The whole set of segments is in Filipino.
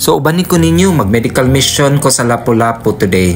So ubanin ko ninyo, mag-medical mission ko sa Lapu-Lapu today.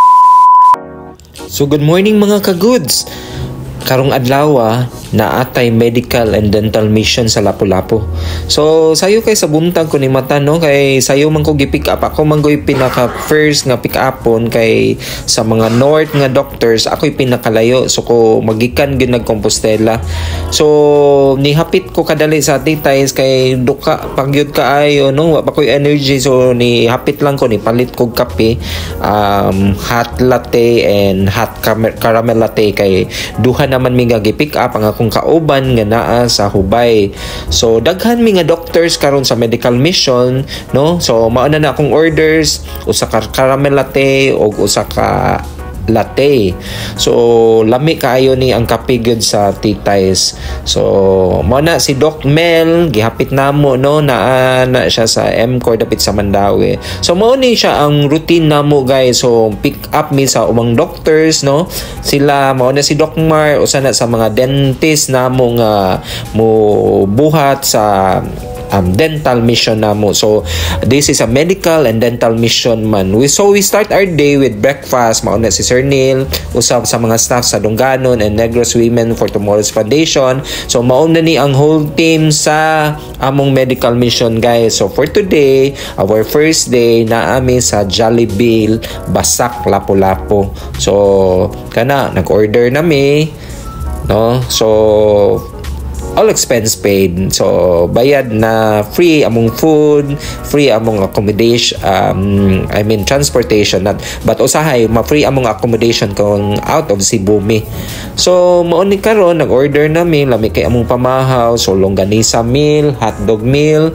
So good morning mga ka-goods. Karong adlaw na atay medical and dental mission sa Lapu-Lapu. So sayo kay sa buntag ko ni mata no, kay sayo man ko gi-pick up. Ako man goy pinaka first nga pick upon kay sa mga north nga doctors ako'y pinakalayo. So ko magikan gyud nag Compostela. So nihapit ko kadali sa titays kay duka pagyud kaayo no, wa pa koy energy. So ni hapit lang ko ni palit kog kape, hot latte and hot caramel latte kay duha naman mi nga gi-pick up ang akong kauban nga naa sa Hubay. So daghan mi nga doctors karon sa medical mission no. So mao na akong orders, usa ka caramel latte o usa ka latte. So lami kaayo ni ang kape gyud sa titays. So mao na si Doc Mel gihapit namo no, na siya sa MCOR dapit sa Mandawi. So mao ni siya ang routine namo guys. So pick up mi sa umang doctors no. Sila mao na si Doc Mar usa na sa mga dentist namo nga mo buhat sa dental mission namo. So this is a medical and dental mission man. We start our day with breakfast. Mauna si Sir Neil, usab sa mga staff sa Dunganon and Negros Women for Tomorrow's Foundation. So mauna ni ang whole team sa among medical mission guys. So for today, our first day na ami sa Jollibee Basak Lapu-Lapu. So kana nag-order nami no. So all expense paid. So bayad na, free among food, free among accommodation, transportation, but usahay ma-free among accommodation kung out of Cebu mi. So mao ni karon nag-order nami lami kay among pamahaw. So longganisa meal, hotdog meal,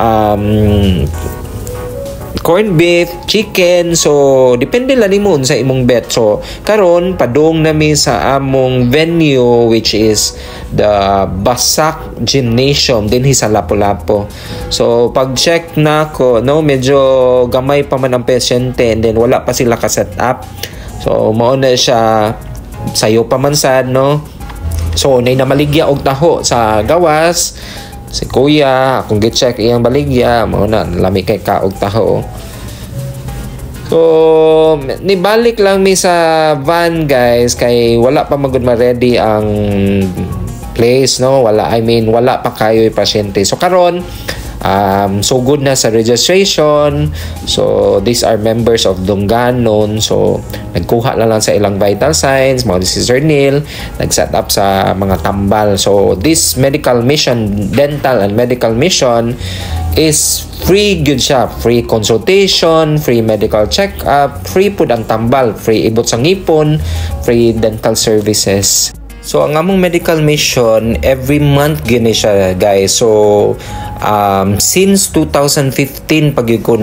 corned beef, chicken. So depende lang nimo sa imong bet. So karon padung nami sa among venue which is the Basak Gymnasium dinhi sa Lapu-Lapu. So pag check na ko no, medyo gamay pa man ang pasyente and then wala pa sila ka set up. So mao na siya sayo pa man sad no. So nay namaligya og taho sa gawas. Si kuya, akong gi-check iyang baligya, mao na lami kay kaog taho. So nibalik lang mi sa van guys kay wala pa magud ma-ready ang place no. Wala pa kayo pasyente. So karon so good na sa registration. So these are members of Dunganon. So nagkuha lang sa ilang vital signs. Mga si Sir Neil nag-set up sa mga tambal. So this medical mission, dental and medical mission is free good siya. Free consultation, free medical check-up, free pud ang tambal, free ibot sa ngipon, free dental services. So ang among medical mission every month gini siya guys. So since 2015 pag ko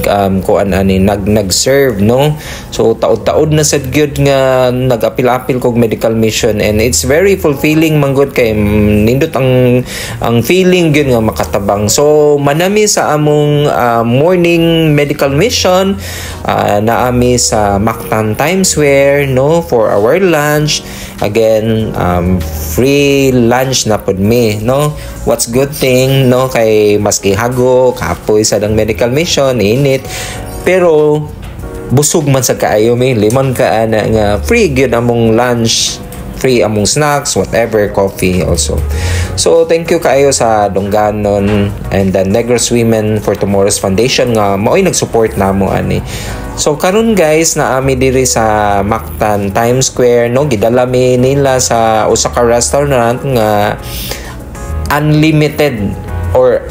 nag-serve no. So taod-taod na sad gyud nga nag-apil-apil kog medical mission and it's very fulfilling man gud kay nindot ang feeling gyud nga makatabang. So manami sa among morning medical mission naami sa Mactan Times Square no for our lunch. Again, free lunch na pod mi no. What's good thing no kay maski hago kapoy sa dang medical mission init pero busog man sa kaayo mi limon ka ana nga free gyud among lunch, free among snacks, whatever, coffee also. So thank you kaayo sa Dunganon and the Negros Women for Tomorrow's Foundation nga mao'y nag-support namo ani. So karon guys na ami diri sa Mactan Times Square no, gidala mi nila sa usa ka restaurant nga unlimited or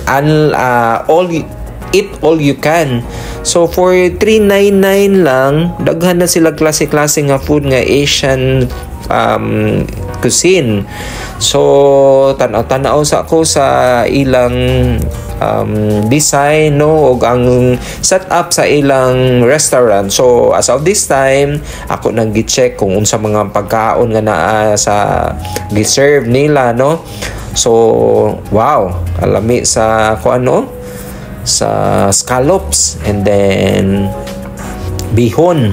eat all you can. So for 399 lang daghan na sila klase-klase nga food nga Asian cuisine. So tanaw sa ako sa ilang design no og ang setup sa ilang restaurant. So as of this time ako nang gi-check kung unsa mga pagkaon nga naa sa gi-serve nila no. So wow, alami sa sa scallops and then bihon.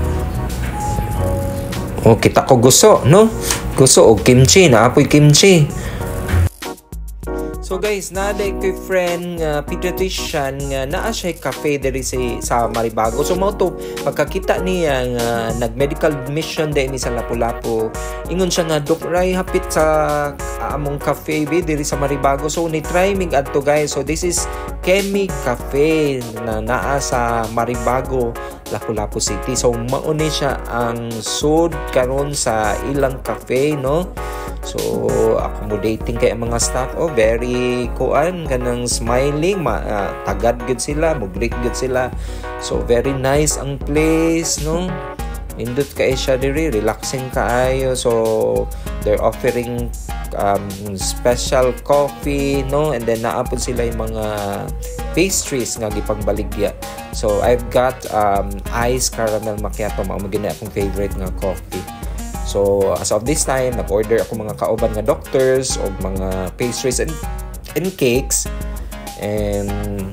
O kita ko gusto no, gusto og kimchi, naapoy kimchi. So guys, naday ko friend nga pediatrician nga naa siya cafe diri sa Maribago. So mao to pagkakita niya nga nag-medical mission din sa Lapu-Lapu. Ingon siya nga Dok Ray hapit sa among cafe diri sa Maribago. So ni try mig adto guys. So this is Kemi Cafe na naa sa Maribago, Lapu-Lapu City. So mao ni siya ang sud karon sa ilang cafe, no? So accommodating kay mga staff, very kanang smiling, tagad gud sila, mugrik gud sila. So very nice ang place, no? Indot kay siya diri, relaxing kaayo. So they're offering special coffee, no? And then naapod sila yung mga pastries nga gipangbaligya. So I've got iced caramel macchiato, mao gina akong favorite nga coffee. So as of this time, nag-order ako mga kauban nga doctors o mga pastries and cakes. And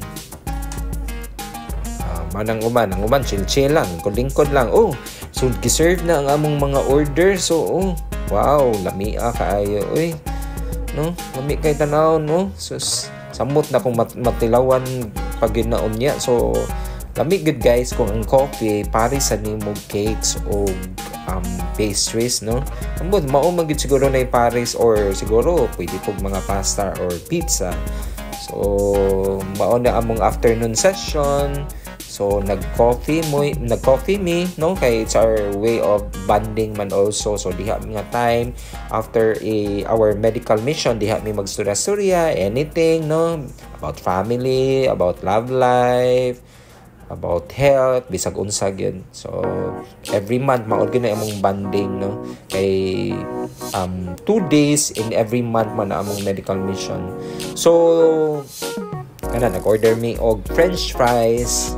ang uman chill lang, lingkod lang. So giserve na ang among mga order. So wow, lamia kaayo no, lami kay tanaw, no. So samot na kung matilawan pag ginaon niya. So lami good guys kung ang coffee pare sa nimog cakes o pastries, no. Ambot mao man gid siguro na pares, or siguro pwede pog mga pasta or pizza. So mao na among afternoon session. So nag-coffee me, no, kay it's our way of bonding man also. So diha nga time after our medical mission, diha mi magstorya-storya anything, no, about family, about love life, about health, bisag unsa gyud. So every month maod gyud na among bonding, no, kay 2 days in every month man na among medical mission. So nag-order mi og french fries.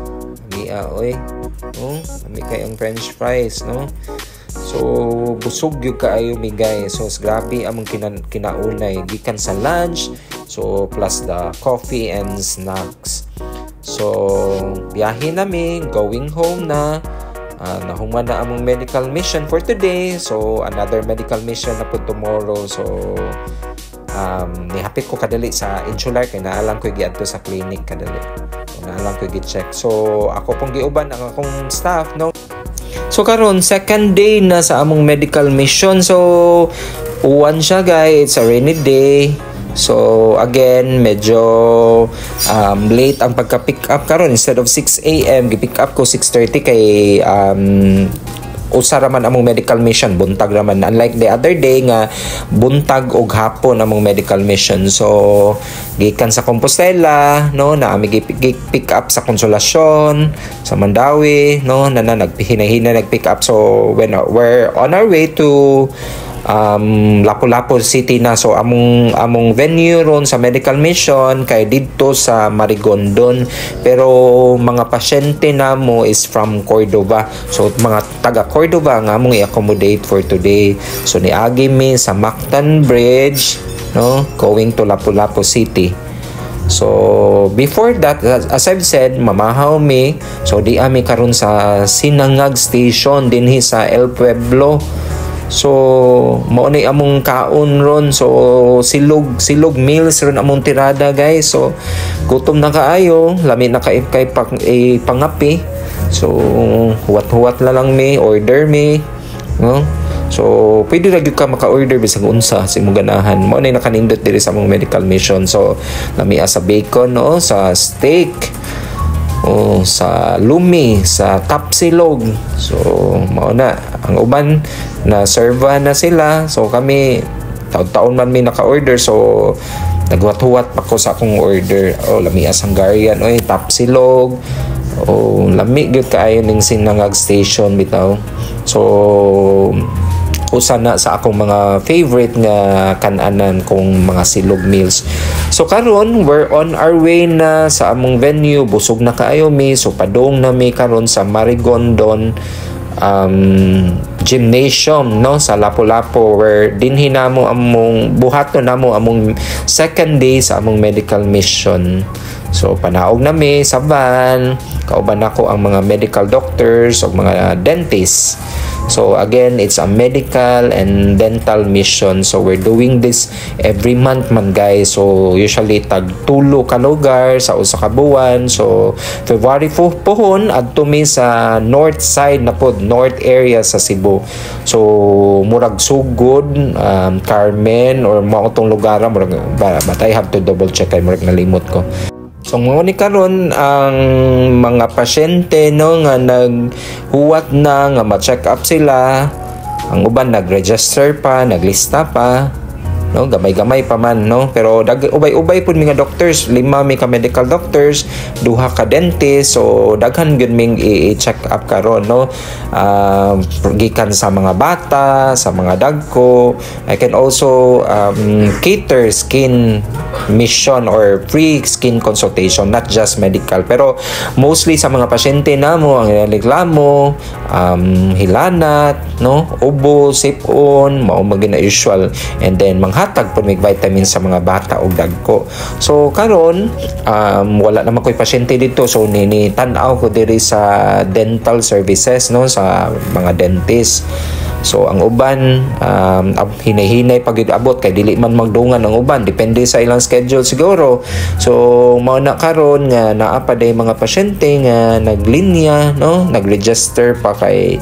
Ami kay ang french fries, no. So busog gyud kaayo mi guys. So grabe among kinaunay gikan sa lunch, so plus the coffee and snacks. So biyahe nami, going home na. Nahuman na among medical mission for today. So another medical mission na po tomorrow. So nihapit ko kadali sa Insular kay naalang ko giadto sa clinic kadali. Naalang ko gi-check. So ako pong giuban ang akong staff, no. So karon second day na sa among medical mission. So uwan siya guys, it's a rainy day. So again, medyo late ang pagka-pick up karon. Instead of 6 AM, gi-pick up ko 6:30 kay usa raman among medical mission, buntag raman, unlike the other day nga buntag og hapon among medical mission. So gikan sa Compostela, no, na ami pick up sa Consolacion, sa Mandawi, no, na nagpihina nag-pick up. So when we're on our way to Lapu-Lapu City na. So among venue ron sa medical mission kay didto sa Marigondon, pero mga pasyente namo is from Cordova. So mga taga Cordova nga among i-accommodate for today. So niagi mi sa Mactan Bridge, no, going to Lapu-Lapu City. So before that, as I've said, mamahaw mi. So di ami karon sa Sinangag Station dinhi sa El Pueblo. So mao ni among kaon ron. So silog meals ron among tirada guys. So gutom na kaayo, lami na kay pangapi. So huwat na lang mi, order mi, no. So pwede ra gyud ka maka-order bisag unsa sa imong ganahan. Mao ni nakanindot diri sa among medical mission. So lami sa bacon, no, sa steak, sa lumi, sa tapsilog. So mao na ang uban na serva na sila. So kami taon man mi naka-order. So nagwat-huwat pa ko sa akong order. Lami as Hungarian, tapsilog. Lami gyud kaayo ning Sinangag Station bitaw. So usa na sa akong mga favorite nga kan-anan kong mga silog meals. So karon we're on our way na sa among venue. Busog na kaayo mi. So padong na mi karon sa Marigondon gymnasium, no, sa Lapu-Lapu, where dinhi namo among buhaton namo among second day sa among medical mission. So panaog na mi sa van, kauban ako ang mga medical doctors o mga dentists. So again, it's a medical and dental mission. So we're doing this every month man guys. So usually tag tulo ka lugar sa usa ka buwan. So February pohon adto mi sa north side na pod, north area sa Cebu. So murag Sugod, Carmen or mao tong lugar murag but I have to double check kay murag nalimot ko. So mo ni karon ang mga pasyente no nga naghuwat na nga ma-check up sila, ang uban nag-register pa, naglista pa, no, gamay-gamay pa man no, pero ubay-ubay pud mga doctors, 5 mi ka medical doctors, 2 ka dentist, so daghan gyud ming i-check up karon no. Gikan sa mga bata, sa mga dagko. I can also cater skin mission or free skin consultation, not just medical, pero mostly sa mga pasyente namo ang reklamo, hilanat no, ubo, sipon, mao magina usual, and then manghatag pud mig vitamins sa mga bata ug dagko. So karon wala naman ko'y pasyente dito, so nini tan-aw ko diri sa dental services no, sa mga dentist. So ang uban hinay-hinay pag abot kay dili man magdungan ang uban, depende sa ilang schedule siguro. So mao na karon nga naa pa day mga pasyente nga naglinya no, nagregister pa kay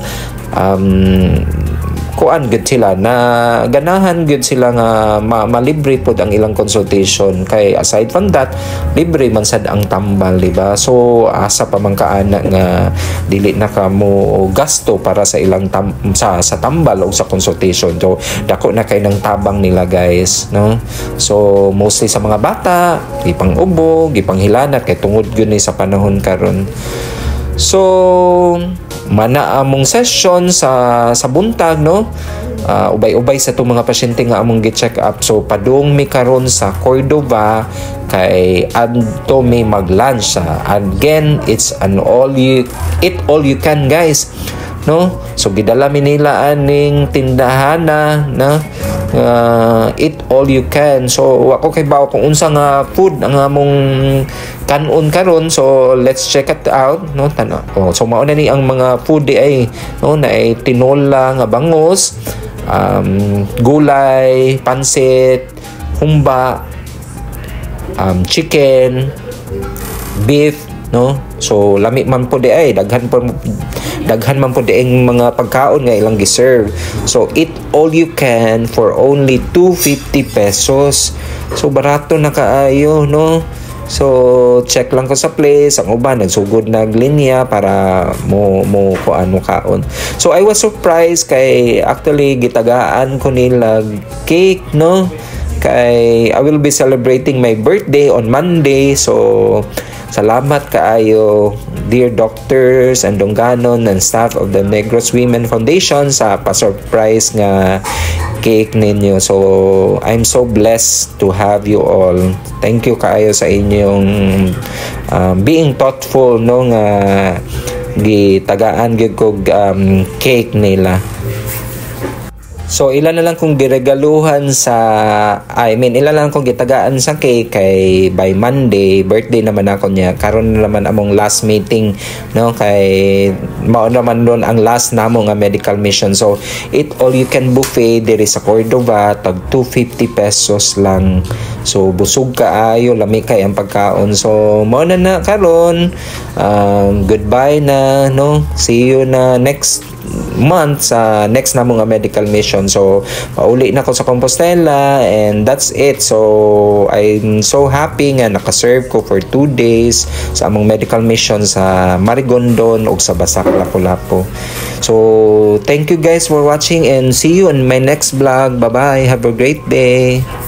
kuan gud sila na ganahan gud sila nga malibre pod ang ilang consultation, kay aside from that libre man sad ang tambal, di ba? So asa pa man kaana nga dili na kamo gasto para sa ilang sa tambal o sa consultation. So dako na kay nang tabang nila guys no. So mostly sa mga bata gipang ubo, gipang hilanat kay tungod gyud ni sa panahon karon. So mana among session sa buntag no, ubay-ubay sa itong mga pasyente nga among gi-check up. So padung mi karon sa Cordova kay adto mi mag-lunch again, it's an all you can guys no. So gidala mi nila aning tindahana na eat all you can. So ako kay bawo kung unsa nga food ang among kanon karon, so let's check it out no. So mao na ni ang mga food di ay no, na ay tinola nga bangos, gulay, pansit, humba, chicken, beef no. So lami man po di ay daghan man po di ang mga pagkaon nga ilang giserve. So eat all you can for only 250 pesos. So barato na kaayo no. So check lang ko sa place, ang uban nagsugod naglinya para mo kuan mo kaon. So I was surprised kay actually gitagaan ko nila cake no, kay I will be celebrating my birthday on Monday. So salamat kaayo dear doctors and dongganon and staff of the Negros Women Foundation sa pa-surprise nga cake ninyo. So I'm so blessed to have you all. Thank you kaayo sa inyong being thoughtful no, nga gitagaan gyud kog cake nila. So ilan na lang kong giregaluhan ilan lang kong gitagaan sa cake kay by Monday birthday naman ako niya. Karon naman among last meeting no, kay mao naman doon ang last namo nga medical mission. So eat all you can buffet diri sa Cordova, tag 250 pesos lang. So busog kaayo, lami kay ang pagkaon. So mao na karon, goodbye na no, see you na next month sa next na mga medical mission. So pauli na ko sa Compostela and that's it. So I'm so happy nga nakaserve ko for 2 days sa among medical mission sa Marigondon ug sa Basak, Lapu-Lapu. So thank you guys for watching and see you in my next vlog. Bye bye, have a great day.